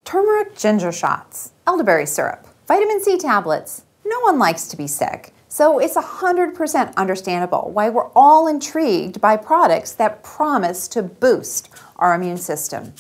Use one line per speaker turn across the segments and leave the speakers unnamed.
turmeric ginger shots, elderberry syrup, vitamin C tablets. No one likes to be sick, so it's 100% understandable why we're all intrigued by products that promise to boost our immune system.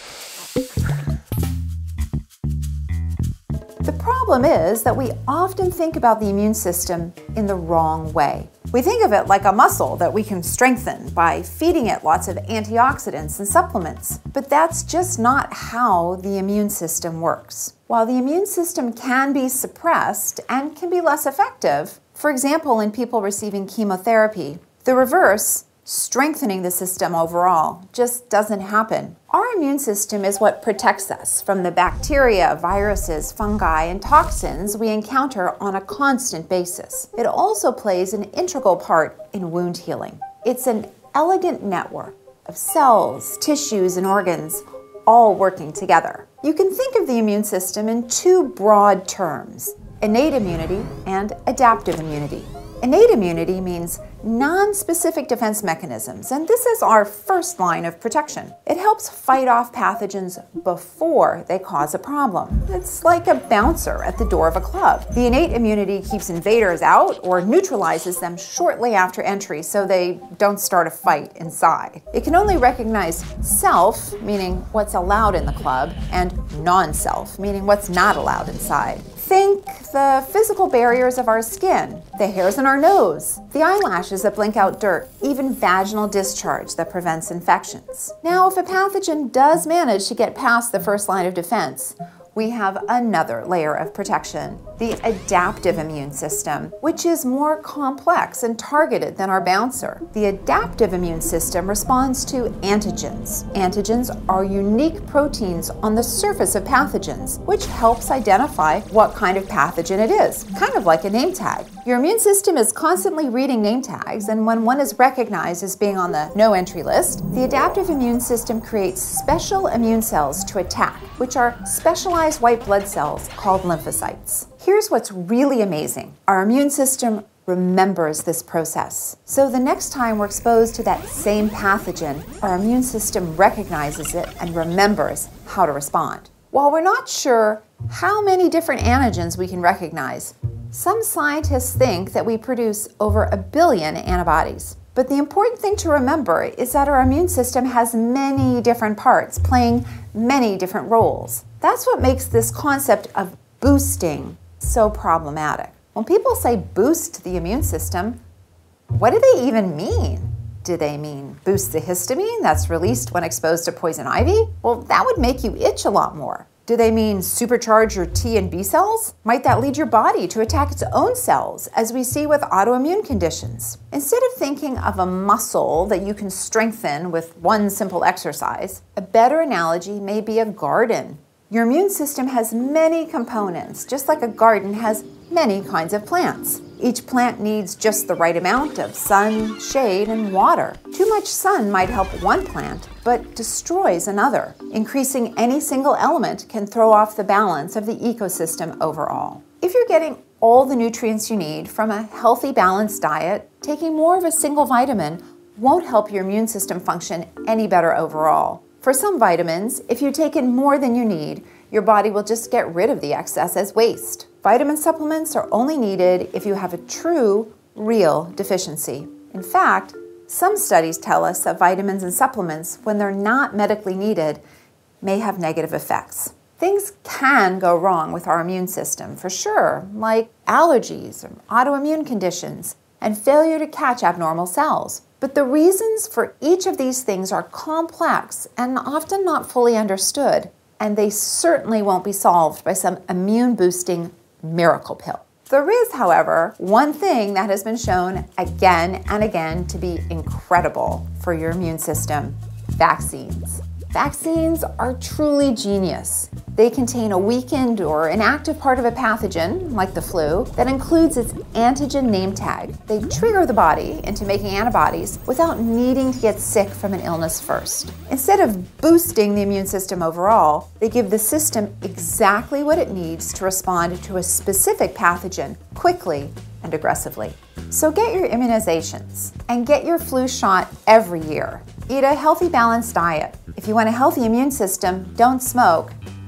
The problem is that we often think about the immune system in the wrong way. We think of it like a muscle that we can strengthen by feeding it lots of antioxidants and supplements. But that's just not how the immune system works. While the immune system can be suppressed and can be less effective, for example, in people receiving chemotherapy, the reverse, strengthening the system overall, just doesn't happen. Our immune system is what protects us from the bacteria, viruses, fungi, and toxins we encounter on a constant basis. It also plays an integral part in wound healing. It's an elegant network of cells, tissues, and organs all working together. You can think of the immune system in two broad terms: innate immunity and adaptive immunity. Innate immunity means non-specific defense mechanisms, and this is our first line of protection. It helps fight off pathogens before they cause a problem. It's like a bouncer at the door of a club. The innate immunity keeps invaders out or neutralizes them shortly after entry so they don't start a fight inside. It can only recognize self, meaning what's allowed in the club, and non-self, meaning what's not allowed inside. Think the physical barriers of our skin, the hairs in our nose, the eyelashes that blink out dirt, even vaginal discharge that prevents infections. Now, if a pathogen does manage to get past the first line of defense, we have another layer of protection, the adaptive immune system, which is more complex and targeted than our bouncer. The adaptive immune system responds to antigens. Antigens are unique proteins on the surface of pathogens, which helps identify what kind of pathogen it is, kind of like a name tag. Your immune system is constantly reading name tags, and when one is recognized as being on the no entry list, the adaptive immune system creates special immune cells to attack, which are specialized white blood cells called lymphocytes. Here's what's really amazing. Our immune system remembers this process. So the next time we're exposed to that same pathogen, our immune system recognizes it and remembers how to respond. While we're not sure how many different antigens we can recognize, some scientists think that we produce over 1 billion antibodies. But the important thing to remember is that our immune system has many different parts playing many different roles. That's what makes this concept of boosting so problematic. When people say boost the immune system, what do they even mean? Do they mean boost the histamine that's released when exposed to poison ivy? Well, that would make you itch a lot more. Do they mean supercharge your T and B cells? Might that lead your body to attack its own cells, as we see with autoimmune conditions? Instead of thinking of a muscle that you can strengthen with one simple exercise, a better analogy may be a garden. Your immune system has many components, just like a garden has many kinds of plants. Each plant needs just the right amount of sun, shade, and water. Too much sun might help one plant, but destroys another. Increasing any single element can throw off the balance of the ecosystem overall. If you're getting all the nutrients you need from a healthy, balanced diet, taking more of a single vitamin won't help your immune system function any better overall. For some vitamins, if you've taken more than you need, your body will just get rid of the excess as waste. Vitamin supplements are only needed if you have a true, real deficiency. In fact, some studies tell us that vitamins and supplements, when they're not medically needed, may have negative effects. Things can go wrong with our immune system, for sure, like allergies or autoimmune conditions and failure to catch abnormal cells. But the reasons for each of these things are complex and often not fully understood, and they certainly won't be solved by some immune-boosting miracle pill. There is, however, one thing that has been shown again and again to be incredible for your immune system: vaccines. Vaccines are truly genius. They contain a weakened or inactive part of a pathogen, like the flu, that includes its antigen name tag. They trigger the body into making antibodies without needing to get sick from an illness first. Instead of boosting the immune system overall, they give the system exactly what it needs to respond to a specific pathogen quickly and aggressively. So get your immunizations and get your flu shot every year. Eat a healthy, balanced diet. If you want a healthy immune system, don't smoke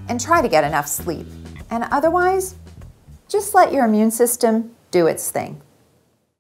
and try to get enough sleep. And otherwise, just let your immune system do its thing.